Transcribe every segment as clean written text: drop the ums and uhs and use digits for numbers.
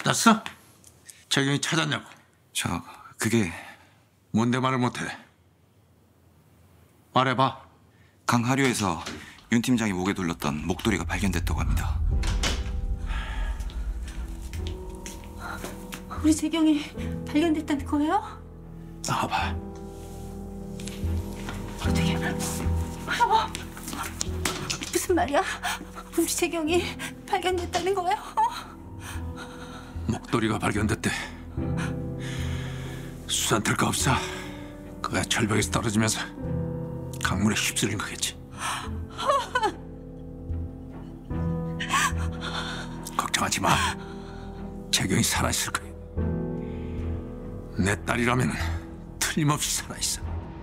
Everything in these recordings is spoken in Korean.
찾았어? 재경이 찾았냐고? 그게 뭔데 말을 못해? 말해봐. 강하류에서 윤 팀장이 목에 둘렀던 목도리가 발견됐다고 합니다. 우리 재경이 발견됐다는 거예요? 나와봐. 어떻게? 여보, 무슨 말이야? 우리 재경이 발견됐다는 거예요? 목도리가 발견됐대. 수산 들 거 없어. 그가 절벽에서 떨어지면서 강물에 휩쓸린 거겠지. 걱정하지 마. 재경이 살아있을 거야. 내 딸이라면 틀림없이 살아있어.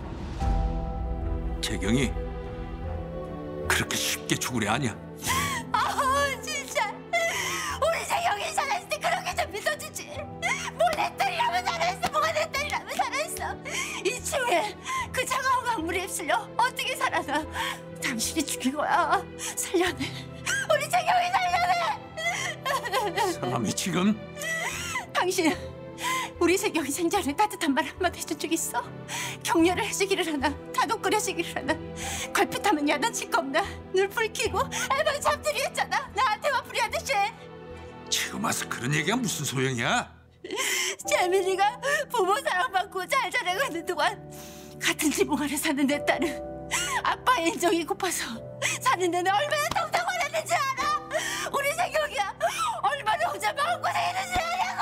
재경이 그렇게 쉽게 죽을 애 아니야. 진짜 우리 재경이 살아있을 때 그렇게 좀 믿어주지. 뭐 내 딸이라면 살아있어. 뭐가 내 딸이라면 살아있어. 이 추위에 그 차가운 강물에 휩쓸려 어떻게 살아나. 당신이 죽인 거야. 살려내. 우리 재경이 살려내. 사람이 지금 당신 우리 재경이 생전에 따뜻한 말 한마디 해준 적 있어? 격려를 해주기를 하나, 다독 끓여주기를 하나. 걸핏하면 야단칠 거 없나? 눈 불키고 알바에 잠들이 했잖아. 나한테만 불이하듯이. 지금 와서 그런 얘기가 무슨 소용이야? 재민이가 부모 사랑받고 잘 자라고 있는 동안 같은 지붕 아래 사는 내 딸은 아빠의 인정이 고파서 사는 내내 얼마나 통통거렸는지 알아? 우리 재경이야 얼마나 혼자 마음고생했는지 아냐고.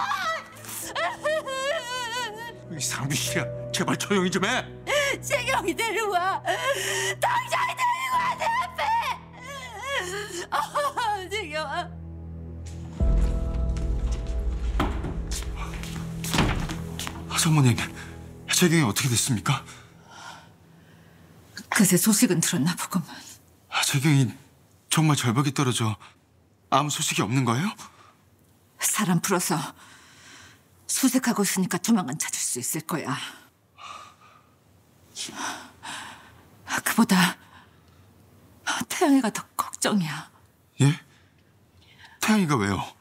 이상규 씨야, 제발 조용히 좀 해. 재경이 데려와. 당장 데리고 와 내 앞에. 재경아. 사모님, 재경이 어떻게 됐습니까? 그새 소식은 들었나 보구만. 재경이 정말 절벽에 떨어져 아무 소식이 없는 거예요? 사람 풀어서 수색하고 있으니까 조만간 찾을 수 있을 거야. 그보다 태양이가 더 걱정이야. 예? 태양이가 왜요?